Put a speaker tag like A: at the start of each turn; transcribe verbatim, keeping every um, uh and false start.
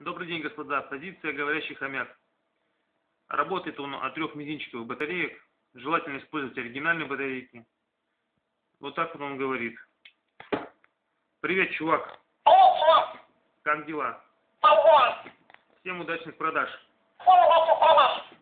A: Добрый день, господа. Позиция говорящий хомяк. Работает он от трех мизинчиковых батареек. Желательно использовать оригинальные батарейки. Вот так вот он говорит. Привет, чувак.
B: Привет, чувак.
A: Как дела?
B: Как дела?
A: Всем удачных продаж.
B: Всем удачных продаж.